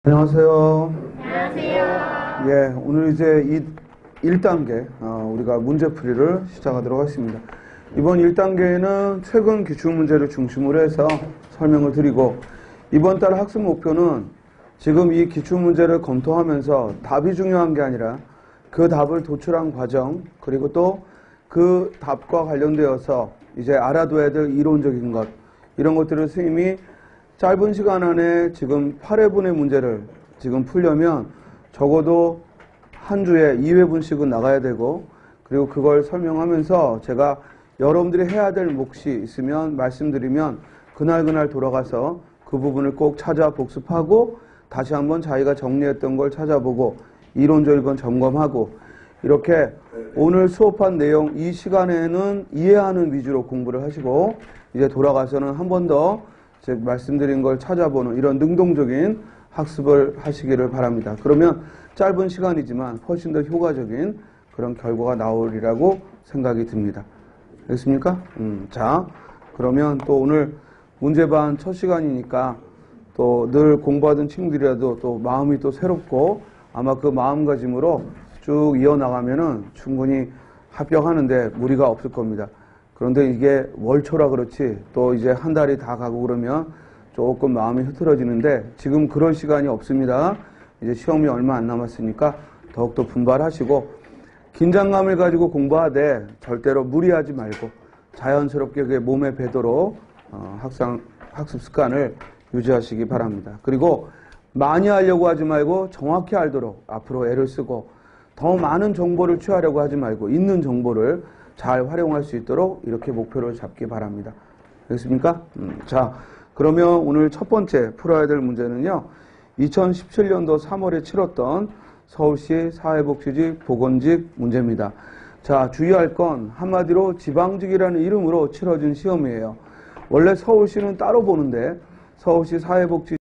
안녕하세요. 안녕하세요. 예, 오늘 이제 1단계, 우리가 문제풀이를 시작하도록 하겠습니다. 이번 1단계에는 최근 기출문제를 중심으로 해서 설명을 드리고, 이번 달 학습 목표는 지금 이 기출문제를 검토하면서 답이 중요한 게 아니라 그 답을 도출한 과정, 그리고 또 그 답과 관련되어서 이제 알아둬야 될 이론적인 것, 이런 것들을 선생님이 짧은 시간 안에 지금 8회분의 문제를 지금 풀려면 적어도 한 주에 2회분씩은 나가야 되고, 그리고 그걸 설명하면서 제가 여러분들이 해야 될 몫이 있으면 말씀드리면 그날 돌아가서 그 부분을 꼭 찾아 복습하고 다시 한번 자기가 정리했던 걸 찾아보고 이론적인 건 점검하고, 이렇게 오늘 수업한 내용 이 시간에는 이해하는 위주로 공부를 하시고 이제 돌아가서는 한 번 더 말씀드린 걸 찾아보는 이런 능동적인 학습을 하시기를 바랍니다. 그러면 짧은 시간이지만 훨씬 더 효과적인 그런 결과가 나오리라고 생각이 듭니다. 알겠습니까? 자, 그러면 또 오늘 문제반 첫 시간이니까 또 늘 공부하던 친구들이라도 또 마음이 또 새롭고 아마 그 마음가짐으로 쭉 이어나가면은 충분히 합격하는데 무리가 없을 겁니다. 그런데 이게 월초라 그렇지 또 이제 한 달이 다 가고 그러면 조금 마음이 흐트러지는데 지금 그럴 시간이 없습니다. 이제 시험이 얼마 안 남았으니까 더욱더 분발하시고 긴장감을 가지고 공부하되 절대로 무리하지 말고 자연스럽게 그게 몸에 배도록 학습 습관을 유지하시기 바랍니다. 그리고 많이 하려고 하지 말고 정확히 알도록 앞으로 애를 쓰고 더 많은 정보를 취하려고 하지 말고 있는 정보를 잘 활용할 수 있도록 이렇게 목표를 잡기 바랍니다. 알겠습니까? 자, 그러면 오늘 첫 번째 풀어야 될 문제는요. 2017년도 3월에 치렀던 서울시 사회복지직 보건직 문제입니다. 자, 주의할 건 한마디로 지방직이라는 이름으로 치러진 시험이에요. 원래 서울시는 따로 보는데 서울시 사회복지